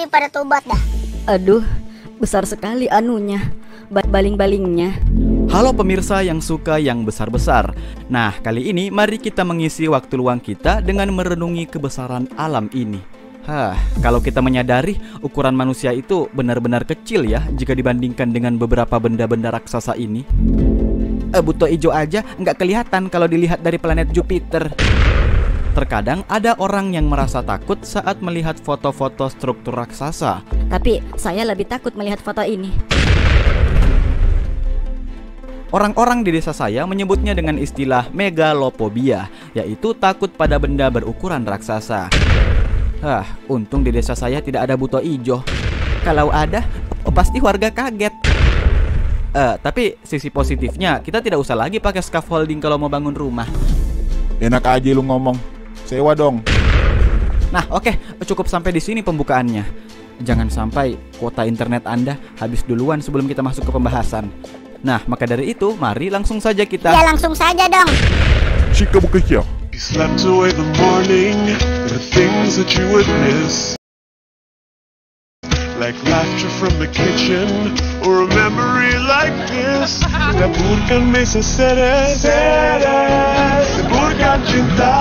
Jadi pada tobat dah. Aduh, besar sekali anunya, baling-balingnya. Halo pemirsa yang suka yang besar-besar. Nah, kali ini mari kita mengisi waktu luang kita dengan merenungi kebesaran alam ini. Kalau kita menyadari ukuran manusia itu benar-benar kecil ya jika dibandingkan dengan beberapa benda-benda raksasa ini. Buto ijo aja nggak kelihatan kalau dilihat dari planet Jupiter. Terkadang ada orang yang merasa takut saat melihat foto-foto struktur raksasa. Tapi saya lebih takut melihat foto ini. Orang-orang di desa saya menyebutnya dengan istilah megalophobia, yaitu takut pada benda berukuran raksasa. Untung di desa saya tidak ada buto ijo. Kalau ada, pasti warga kaget. Tapi sisi positifnya, kita tidak usah lagi pakai scaffolding kalau mau bangun rumah. Enak aja lu ngomong. Sewa dong. Nah, oke, cukup sampai di sini pembukaannya. Jangan sampai kuota internet Anda habis duluan sebelum kita masuk ke pembahasan. Nah, maka dari itu, mari langsung saja kita. Ya langsung saja dong. Chika buka. You slept away the morning, the things that you would miss, like laughter from the kitchen, or a memory like this. Sebutkan mesa sedes, sebutkan cinta.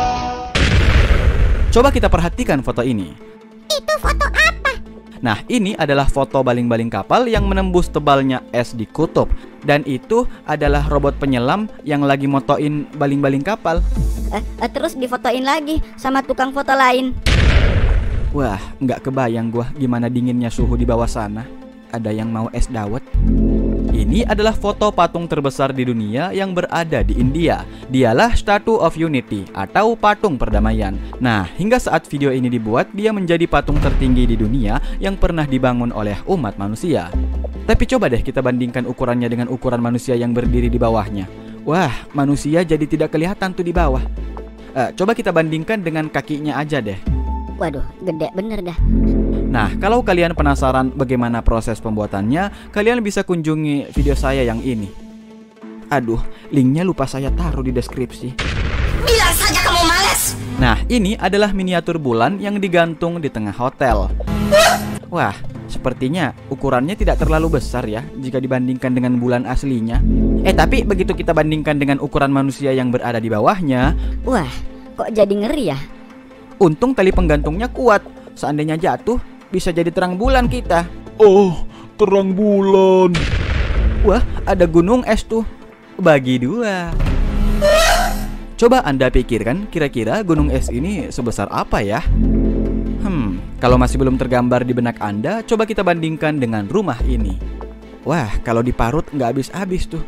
Coba kita perhatikan foto ini. Itu foto apa? Nah, ini adalah foto baling-baling kapal yang menembus tebalnya es di kutub. Dan itu adalah robot penyelam yang lagi motoin baling-baling kapal. Terus difotoin lagi sama tukang foto lain. Wah, nggak kebayang gua gimana dinginnya suhu di bawah sana. Ada yang mau es dawet? Ini adalah foto patung terbesar di dunia yang berada di India. Dialah Statue of Unity atau patung perdamaian. Nah, hingga saat video ini dibuat, dia menjadi patung tertinggi di dunia yang pernah dibangun oleh umat manusia. Tapi coba deh kita bandingkan ukurannya dengan ukuran manusia yang berdiri di bawahnya. Wah, manusia jadi tidak kelihatan tuh di bawah. Coba kita bandingkan dengan kakinya aja deh. Waduh, gede bener dah. Nah, kalau kalian penasaran bagaimana proses pembuatannya, kalian bisa kunjungi video saya yang ini. Aduh, linknya lupa saya taruh di deskripsi. Bilang saja kamu malas. Nah, ini adalah miniatur bulan yang digantung di tengah hotel. Wah, sepertinya ukurannya tidak terlalu besar ya jika dibandingkan dengan bulan aslinya. Tapi begitu kita bandingkan dengan ukuran manusia yang berada di bawahnya, wah, kok jadi ngeri ya? Untung tali penggantungnya kuat. Seandainya jatuh, bisa jadi terang bulan kita. Oh, terang bulan. Wah, ada gunung es tuh. Bagi dua. Coba Anda pikirkan kira-kira gunung es ini sebesar apa ya? Kalau masih belum tergambar di benak Anda, coba kita bandingkan dengan rumah ini. Wah, kalau diparut nggak habis-habis tuh.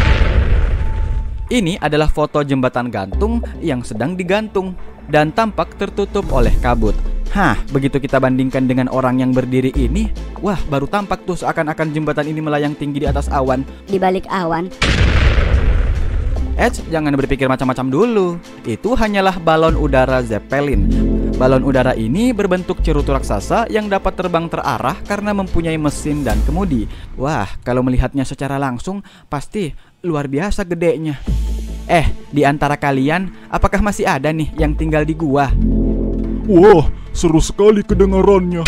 Ini adalah foto jembatan gantung yang sedang digantung dan tampak tertutup oleh kabut. Begitu kita bandingkan dengan orang yang berdiri ini, wah, baru tampak tuh seakan-akan jembatan ini melayang tinggi di atas awan. Di balik awan. Jangan berpikir macam-macam dulu. Itu hanyalah balon udara Zeppelin. Balon udara ini berbentuk cerutu raksasa yang dapat terbang terarah karena mempunyai mesin dan kemudi. Wah, kalau melihatnya secara langsung, pasti luar biasa gedenya. Di antara kalian, apakah masih ada nih yang tinggal di gua? Wah, seru sekali kedengarannya.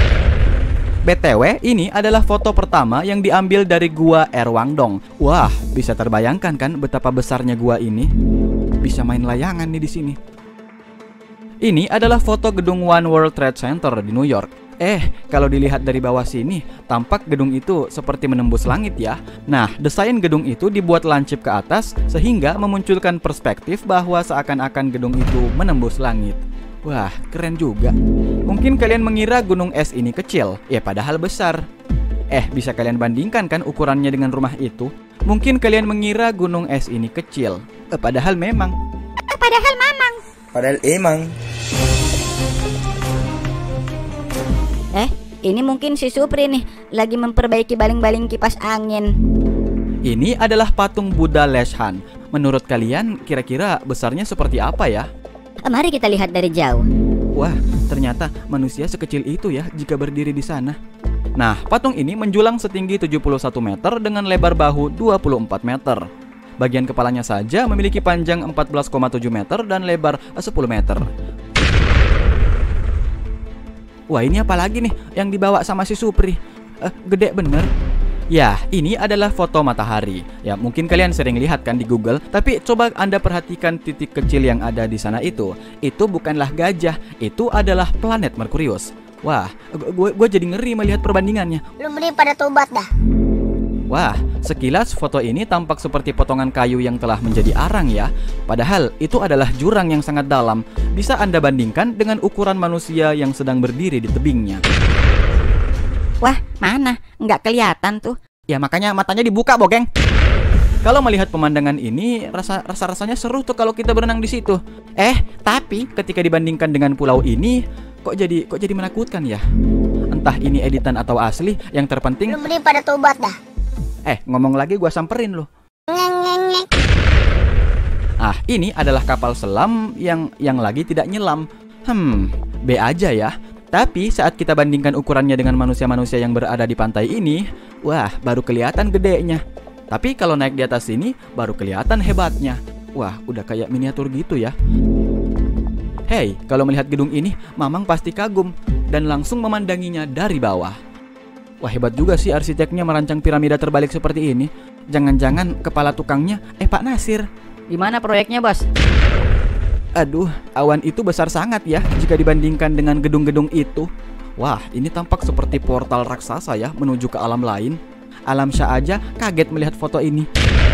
BTW, ini adalah foto pertama yang diambil dari gua Erwangdong. Wah, bisa terbayangkan kan betapa besarnya gua ini? Bisa main layangan nih di sini. Ini adalah foto gedung One World Trade Center di New York. Kalau dilihat dari bawah sini, tampak gedung itu seperti menembus langit ya. Nah, desain gedung itu dibuat lancip ke atas sehingga memunculkan perspektif bahwa seakan-akan gedung itu menembus langit. Wah, keren juga. Mungkin kalian mengira gunung es ini kecil, padahal besar. Bisa kalian bandingkan kan ukurannya dengan rumah itu? Mungkin kalian mengira gunung es ini kecil, padahal memang. Padahal emang. Ini mungkin si Supri nih lagi memperbaiki baling-baling kipas angin. Ini adalah patung Buddha Leshan. Menurut kalian kira-kira besarnya seperti apa ya? Mari kita lihat dari jauh. Wah, ternyata manusia sekecil itu ya jika berdiri di sana. Nah, patung ini menjulang setinggi 71 meter dengan lebar bahu 24 meter. Bagian kepalanya saja memiliki panjang 14,7 meter dan lebar 10 meter. Wah, ini apa lagi nih yang dibawa sama si Supri? Gede bener. Ya, ini adalah foto matahari. Ya, mungkin kalian sering lihat kan di Google. Tapi coba Anda perhatikan titik kecil yang ada di sana itu. Itu bukanlah gajah, itu adalah planet Merkurius. Wah, gue jadi ngeri melihat perbandingannya. Lu beli pada tobat dah. Wah, sekilas foto ini tampak seperti potongan kayu yang telah menjadi arang ya. Padahal itu adalah jurang yang sangat dalam. Bisa Anda bandingkan dengan ukuran manusia yang sedang berdiri di tebingnya. Wah, mana? Nggak kelihatan tuh. Ya makanya matanya dibuka, Bogeng. Kalau melihat pemandangan ini, rasanya seru tuh kalau kita berenang di situ. Tapi ketika dibandingkan dengan pulau ini, kok jadi menakutkan ya? Entah ini editan atau asli, yang terpenting. Lu beli pada tobat dah. Ngomong lagi gua samperin lo. Ngeng. Ini adalah kapal selam yang lagi tidak nyelam. B aja ya. Tapi saat kita bandingkan ukurannya dengan manusia-manusia yang berada di pantai ini, wah, baru kelihatan gedenya. Tapi kalau naik di atas sini, baru kelihatan hebatnya. Wah, udah kayak miniatur gitu ya. Hey, kalau melihat gedung ini, Mamang pasti kagum dan langsung memandanginya dari bawah. Wah, hebat juga sih arsiteknya merancang piramida terbalik seperti ini. Jangan-jangan kepala tukangnya, Pak Nasir. Gimana proyeknya, Bos? Aduh, awan itu besar sangat ya jika dibandingkan dengan gedung-gedung itu. Wah, ini tampak seperti portal raksasa ya menuju ke alam lain. Alam Syah aja kaget melihat foto ini.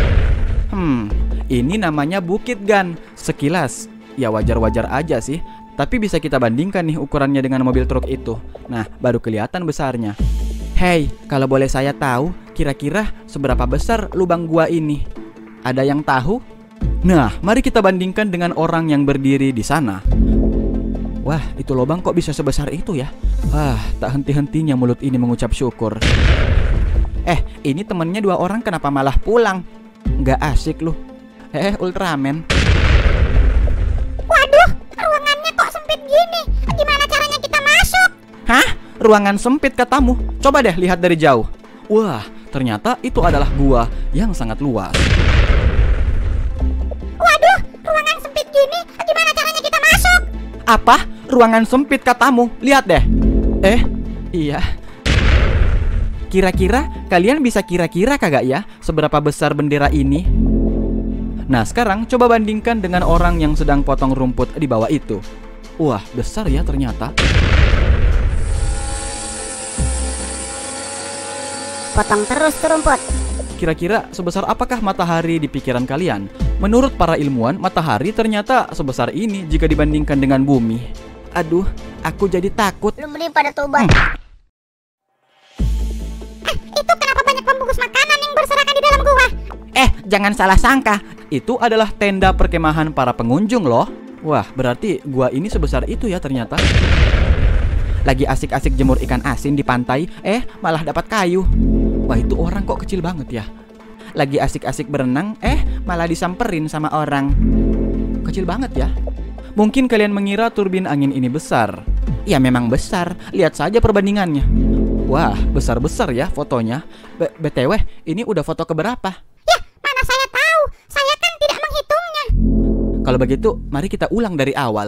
Ini namanya Bukit Gan. Sekilas, ya wajar-wajar aja sih. Tapi bisa kita bandingkan nih ukurannya dengan mobil truk itu. Nah, baru kelihatan besarnya. Hey, kalau boleh saya tahu, kira-kira seberapa besar lubang gua ini? Ada yang tahu? Nah, mari kita bandingkan dengan orang yang berdiri di sana. Wah, itu lubang kok bisa sebesar itu ya? Tak henti-hentinya mulut ini mengucap syukur. Ini temennya 2 orang kenapa malah pulang? Nggak asik lu. Ultraman. Waduh, ruangannya kok sempit gini. Gimana caranya kita masuk? Hah? Ruangan sempit katamu? Coba deh lihat dari jauh. Wah, ternyata itu adalah gua yang sangat luas. Waduh, ruangan sempit gini. Gimana caranya kita masuk? Apa? Ruangan sempit katamu? Lihat deh. Iya. Kira-kira kalian bisa kira-kira kagak ya seberapa besar bendera ini? Nah, sekarang coba bandingkan dengan orang yang sedang potong rumput di bawah itu. Wah, besar ya ternyata. Potong terus tuh rumput. Kira-kira sebesar apakah matahari di pikiran kalian? Menurut para ilmuwan, matahari ternyata sebesar ini jika dibandingkan dengan bumi. Aduh, aku jadi takut. Lu beli pada tobat. Itu kenapa banyak pembungkus makanan yang berserakan di dalam gua? Jangan salah sangka. Itu adalah tenda perkemahan para pengunjung loh. Wah, berarti gua ini sebesar itu ya ternyata. Lagi asik-asik jemur ikan asin di pantai, malah dapat kayu. Wah, itu orang kok kecil banget ya. Lagi asik-asik berenang, malah disamperin sama orang. Kecil banget ya. Mungkin kalian mengira turbin angin ini besar. Ya memang besar, lihat saja perbandingannya. Wah, besar-besar ya fotonya. BTW, ini udah foto keberapa? Ya, mana saya tahu. Saya kan tidak menghitungnya. Kalau begitu, mari kita ulang dari awal.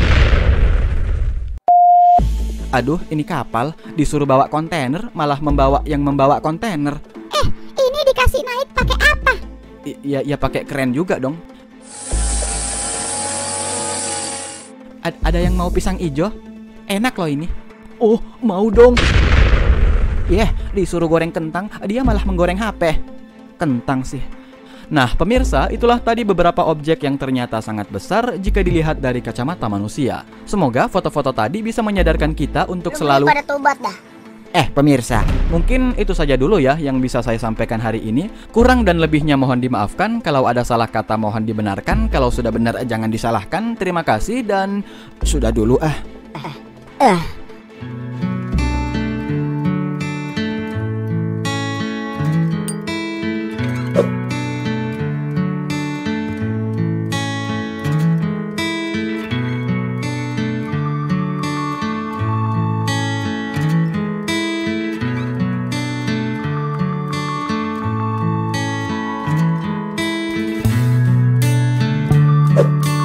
Aduh, ini kapal disuruh bawa kontainer, malah membawa yang membawa kontainer. Ini dikasih naik pakai apa? Ya pakai keren juga dong. Ada yang mau pisang ijo? Enak loh ini. Oh, mau dong. Disuruh goreng kentang, dia malah menggoreng HP. Kentang sih. Nah, pemirsa, itulah tadi beberapa objek yang ternyata sangat besar jika dilihat dari kacamata manusia. Semoga foto-foto tadi bisa menyadarkan kita untuk selalu... pada tobat dah. Pemirsa, mungkin itu saja dulu ya yang bisa saya sampaikan hari ini. Kurang dan lebihnya mohon dimaafkan. Kalau ada salah kata mohon dibenarkan. Kalau sudah benar jangan disalahkan. Terima kasih dan sudah dulu Ah.